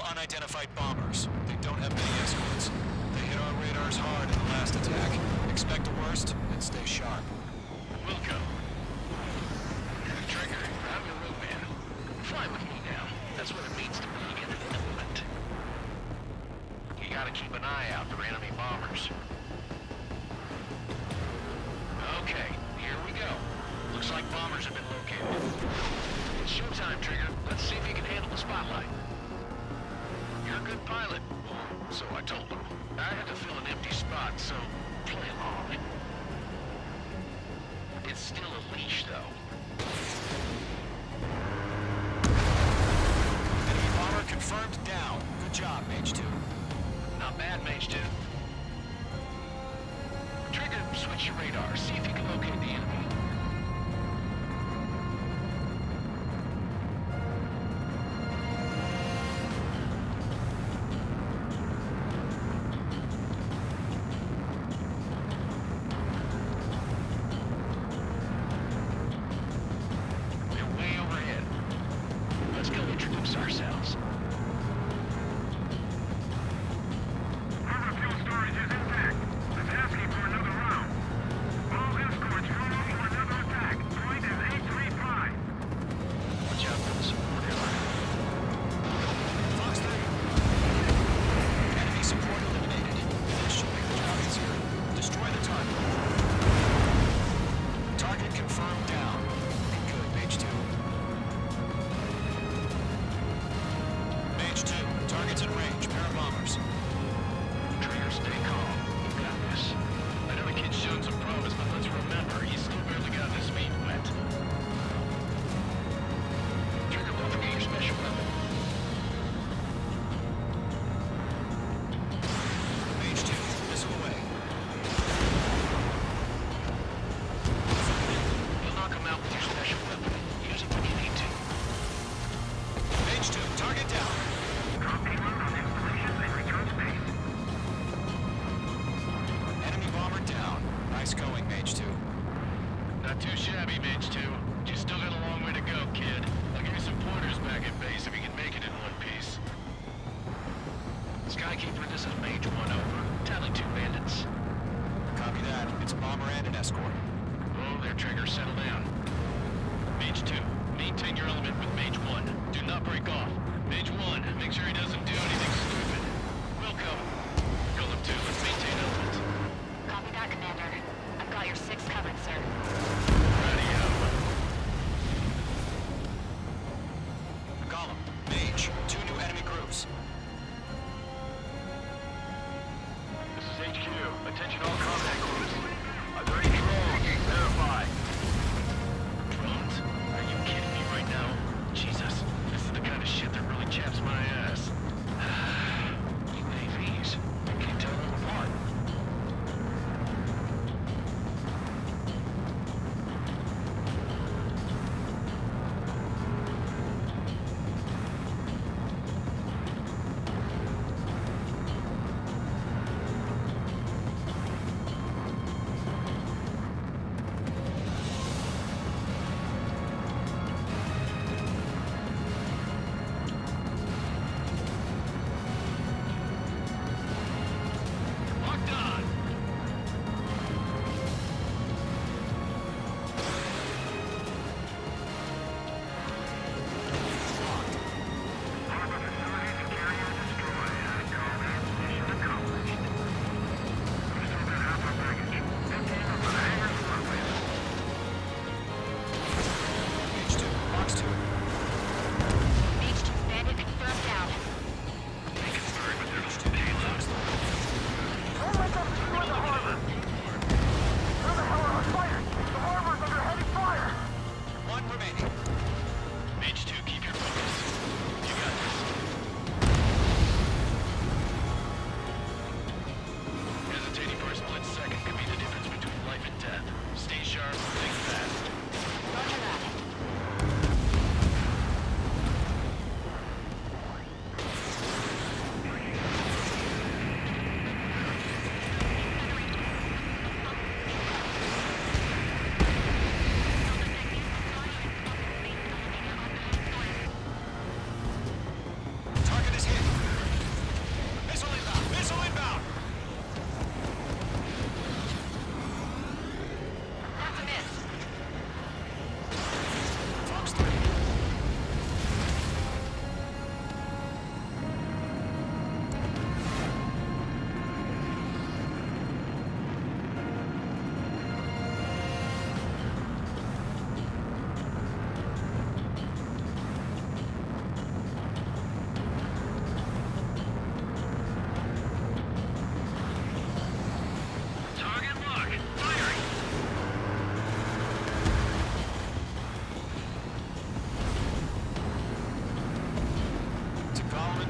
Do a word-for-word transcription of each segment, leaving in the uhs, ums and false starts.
unidentified bombers. They don't have many escorts. They hit our radars hard in the last attack. Expect the worst and stay sharp. Wilco. Trigger, I'm your road man. Fly with me now. That's what it means to be in an element. You gotta keep an eye out for enemy bombers. Okay, here we go. Looks like bombers have been located. It's showtime, Trigger. Let's see if you can handle the spotlight. You're a good pilot. Well, so I told him. I had to fill an empty spot, so play along. It's still a leash, though. Enemy bomber confirmed down. Good job, Mage two. Not bad, Mage two. Trigger, switch your radar. See if you can locate the enemy. Ourselves. Our fuel storage is intact. It's asking for another round. All escorts roll up for another attack. Point is eight three five. Watch out for the support airline. Fox three. Enemy support eliminated. This should make the job easier. Destroy the target. Target confirmed down. Good, Mage two. Mage two, target's in range. Pair of bombers. Trigger, stay calm. You got this. I know the kid's shown some promise, but let's remember, he's still barely gotten his feet wet. Trigger, don't forget your special weapon. Mage two, missile away. You'll knock him out with your special weapon. Use it when you need to. Mage two, target down. Drop payload on installations and return to base. Enemy bomber down. Nice going, Mage two. Not too shabby, Mage two. You still got a long way to go, kid. I'll give you some pointers back at base if you can make it in one piece. Skykeeper, this is Mage one over. Tally two bandits. Copy that. It's a bomber and an escort. Oh, their Trigger, settle down. Mage two, maintain your element with Mage one. Do not break off. Mage one, make sure he doesn't do anything stupid. Wilco. Golem two, let's maintain element. Copy that, Commander. I've got your six covered, sir. Radio. Golem, Mage, two new enemy groups. This is H Q. Attention all combat crews. Are there any drones? Verify. Drones? Are you kidding me right now? Jesus, this is the kind of shit that really chaps my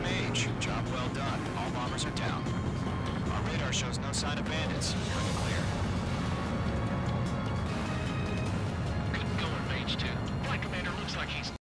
Mage. Job well done. All bombers are down. Our radar shows no sign of bandits. You're